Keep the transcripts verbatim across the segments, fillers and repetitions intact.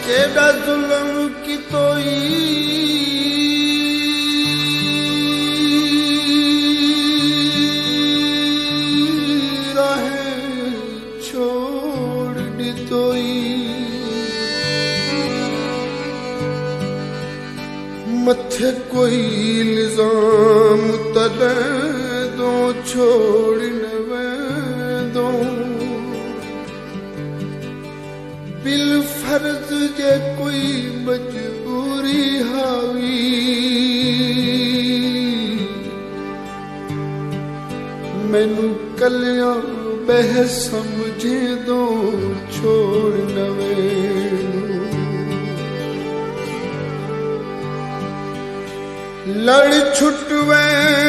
जेड़ा जुल्म की तोई राहे छोड़ दी तोई मथे कोई इल्जाम तले दो छोड़ न दो बिल फर्ज जे कोई मजबूरी हावी मैनू कलिया बह समझे दो छोड़ नवे लड़ छुटवे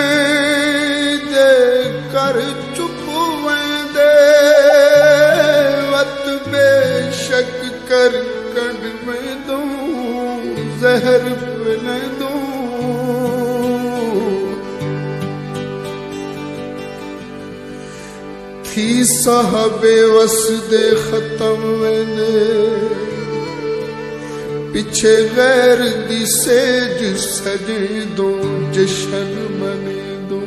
दे कर चुप दे वत बेशक कर कड़ में दो जहर पिले दो थी साहबे वस दे खत्म दे पिछे गैर दी सेज सजे दो जशन मने दो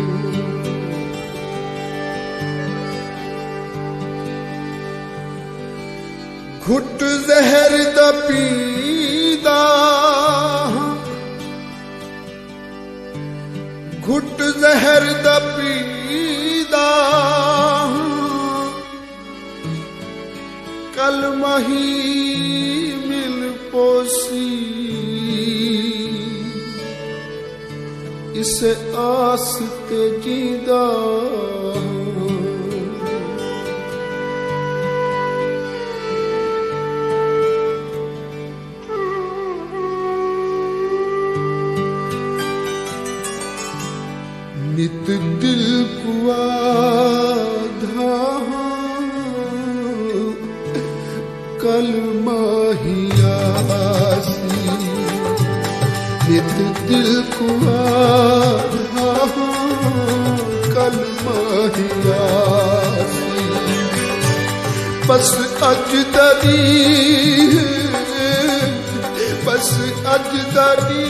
घुट जहर दा पीदा घुट जहर दा पीदा कल मही मिल पोसी इस आस ते जीदा नित दिल कुआधा कल माहियासी नित दिल कुआधा कल माहियासी बस अज दरी बस अज दरी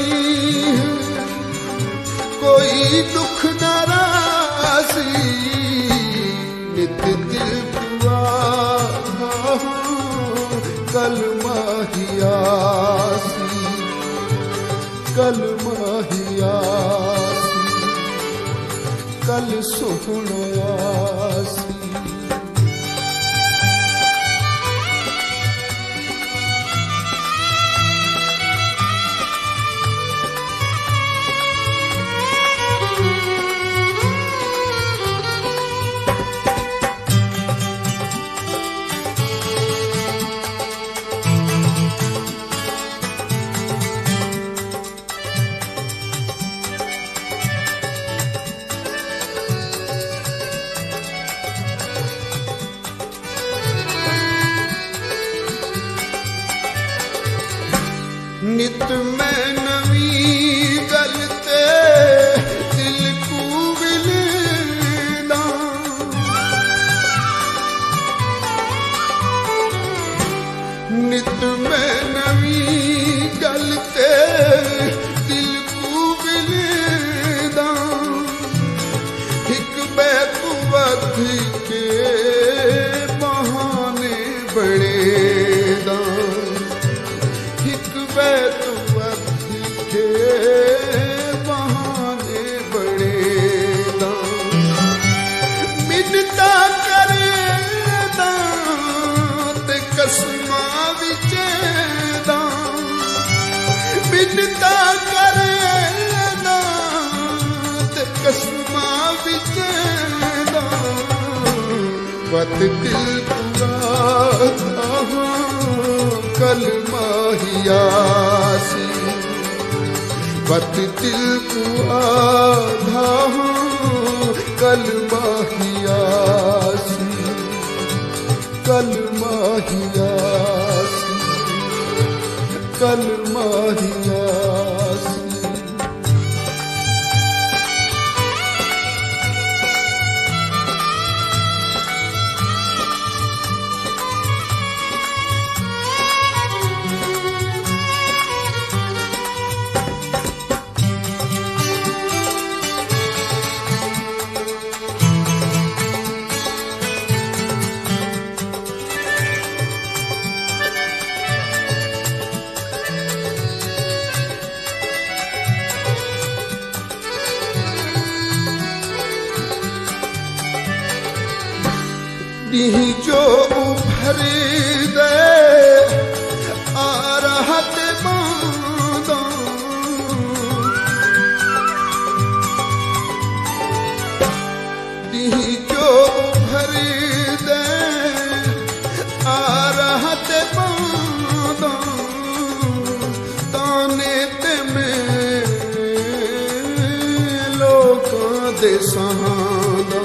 कोई दुख नारासी नित दिल कुआधा कल माहियासी कल माहियासी कल सोहणयासी नित मैं नवी गलते दिल को विलदा नित मैं नवी गलते दिल को विलदा एक बैकुवत के बहाने बड़े दा बैत के बहाने बड़े मिन्नता करे दांत कसमा विच मिन्नता करे दांत कसमा विच वत दिल पुराता कल माहियासी वत दिल कुआधा कल माहियासी कल माहियासी कल माहियासी ॾींहुं जो उभरी दे आ रहा ते बांदा ॾींहुं जो उभरी दे आ रहा ते बांदा ताने ते में लोकां दे सहांदा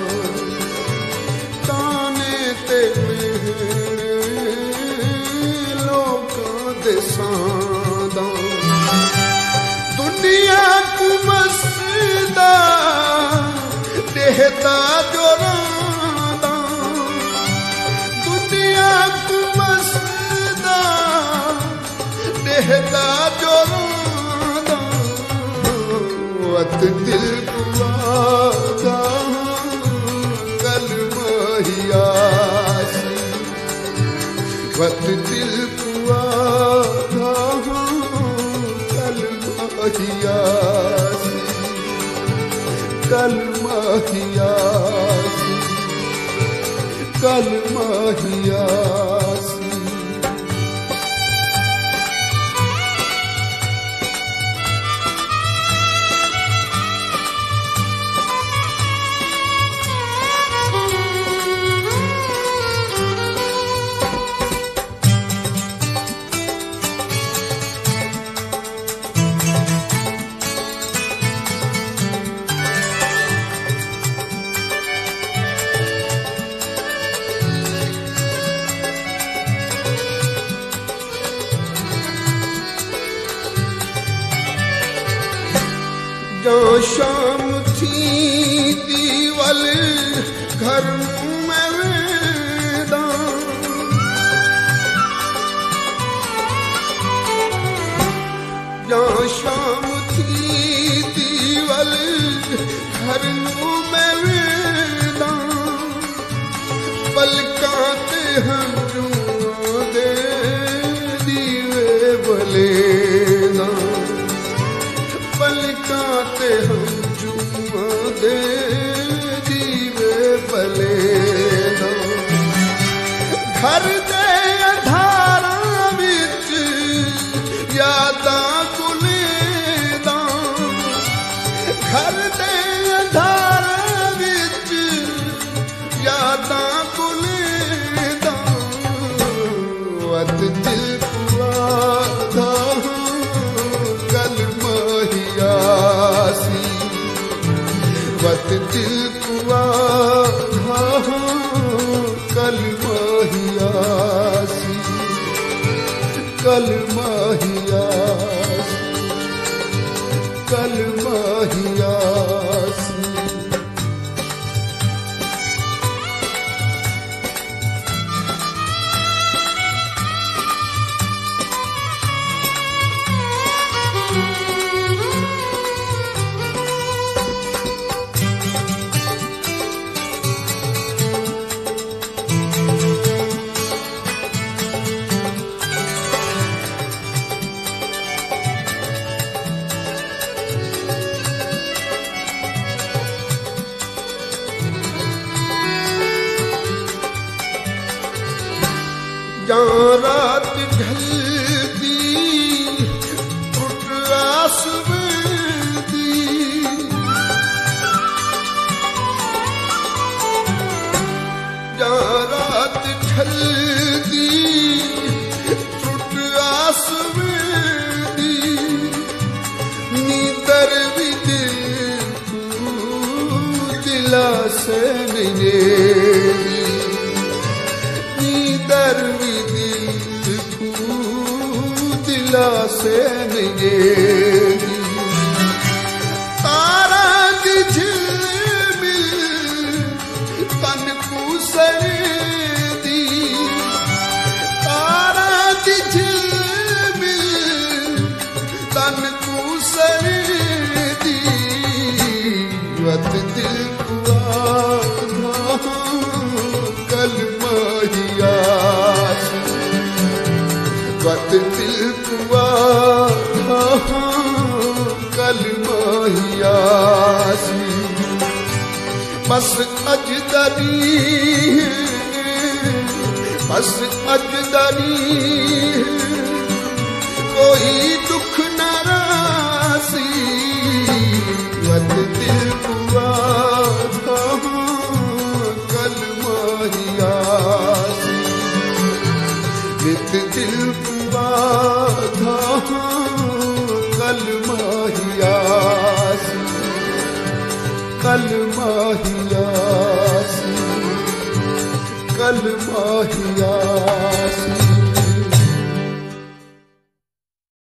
दुनिया को मस्दा देहता जोरादा दुनिया को मस्दा देहता जोरादा वत दिल गुआगा कल महियासी वत दिल गुआगा महियासी कल महियासी कल महियासी जहाँ शाम थी दीवल घर में वेदा जहाँ शाम थी दीवल घर में वेदा पलकाते हम दे दीवे बलेना पलकाते हम जुआ दे दीवे बलेना घर दे अधारा विच यादा कुलेदा घर दे अधारा विच यादा कुलेदा वत दिल पुआदा कल महियासी वत दिल कुआदा कल महियासी कल महियासी कल महियासी जहाँ रात ढलती टूट आसमांदी जहाँ रात ढलती टूट आसमांदी नींदर भी दिल दिला से मिलेगी नींदर भी दिला से मिलेगी तारा दी झिलमिल तन को सरेदी तारा दी झिलमिल तन को सरेदी वत दिल कुआदा कल महियासी वत दिल कुआदा कल महियासी बस अजदरी बस अजदरी कोई दुख नारासी यद दिल हुआ था कल माहियासी नित दिल हुआ था कल माहियासी कल माहियासी कल माहियासी